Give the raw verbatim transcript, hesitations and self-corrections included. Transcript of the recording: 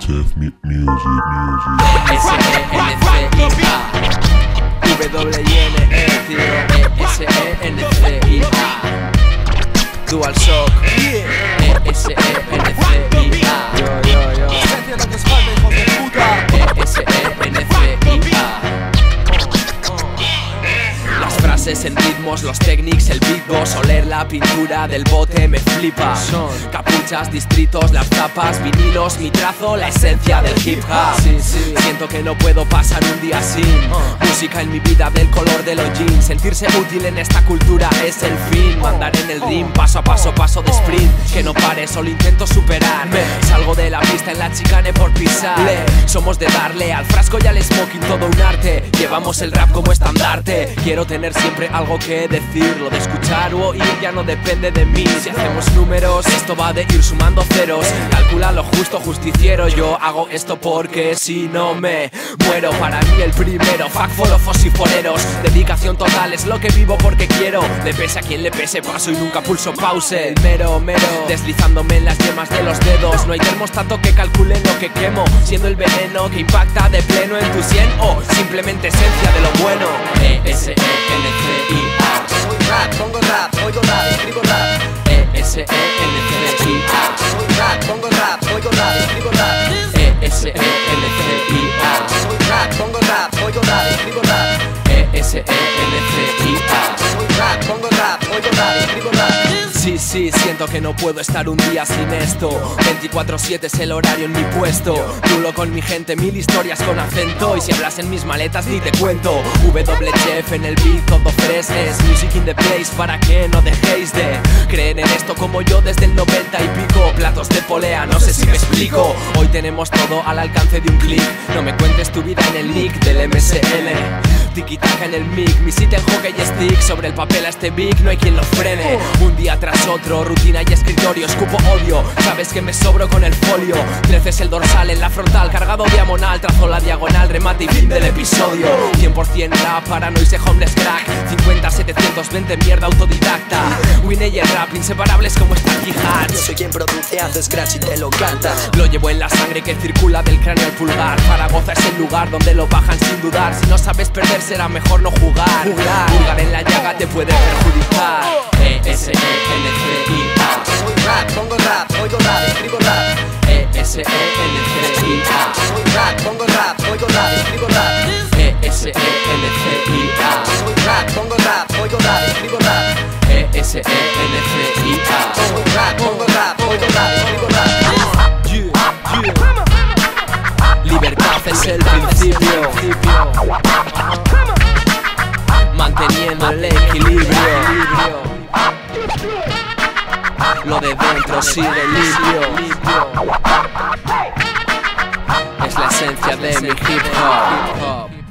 Chef Music, Music. S E N C I A W I N E, tío. E S E N C I A Dual Shock. E S E N C I A Yo, yo, yo. E S E N C I A Las frases en ritmos, los techniques, el beatbox, oler la pintura del bote me flipa. Son capuchas, distritos, las tapas, vinilos, mi trazo, la esencia del hip hop. Sí, sí. Siento que no puedo pasar un día sin uh. música en mi vida del color de los jeans. Sentirse útil en esta cultura es el fin. Mandar en el ring, paso a paso, paso de sprint. Que no pare, solo intento superarme. Salgo de la pista en la chicane por pisar. Somos de darle al frasco y al smoking, todo un arte. Llevamos el rap como estandarte. Quiero tener siempre algo que decir. Lo de escuchar o oír ya no depende de mí. Si hacemos números, esto va de ir sumando ceros. Calcula lo justo, justiciero. Yo hago esto porque si no me muero. Para mí el primero, fuck forofos y foreros. Dedicación total es lo que vivo porque quiero. Le pese a quien le pese, paso y nunca pulso pause. El mero, mero, deslizándome en las yemas de los dedos. No hay termostato que calcule lo que quemo. Siendo el veneno que impacta de pleno en tu sien. O simplemente esencia de lo bueno. E S E N C I A Soy rap, pongo rap, oigo rap, escribo rap. E S E N C I A Soy rap, pongo rap, oigo rap, escribo rap. E S E N C I A Soy rap, pongo rap, oigo rap, escribo rap. E S E N C I A Soy rap, pongo rap, oigo rap, escribo rap. Sí, sí, siento que no puedo estar un día sin esto. veinticuatro siete es el horario en mi puesto. Rulo con mi gente, mil historias con acento. Y si hablas en mis maletas ni te cuento. W Chef en el beat, todo fresh. Es music in the place para que no dejéis de creer en esto como yo desde el noventa y pico. Platos de polea, no sé si me explico. Hoy tenemos todo al alcance de un clic. No me cuentes tu vida en el nick del M S N. Tiki-taka en el mic, mi sit en hockey y stick. Sobre el papel a este beat no hay quien lo frene. Un día tras otro, rutina y escritorio, escupo odio. Sabes que me sobro con el folio. Trece es el dorsal en la frontal, cargado diagonal. Trazo la diagonal, remate y fin del episodio. Cien por cien rap, paranoise homeless crack. Cincuenta setecientos veinte mierda autodidacta. Winnie y el rap, inseparables como Starkey Hatch. Yo soy quien produce, hace scratch y te lo canta. Lo llevo en la sangre que circula del cráneo al pulgar. Zaragoza es el lugar donde lo bajan sin dudar. Si no sabes perder será mejor no jugar. Jugar en la llaga te puede perjudicar. E S E N C I A Soy rap, pongo rap, oigo rap, escribo rap. E S E N C I A Soy rap, pongo rap, oigo rap, escribo rap. E S E N C I A Soy rap, pongo rap, oigo rap, escribo rap. E S E N C I A Soy rap, pongo rap, oigo rap, escribo rap. Yeah, yeah. Libertad es el principio, manteniendo el equilibrio. Lo de dentro sigue limpio. Es la esencia de mi hip hop.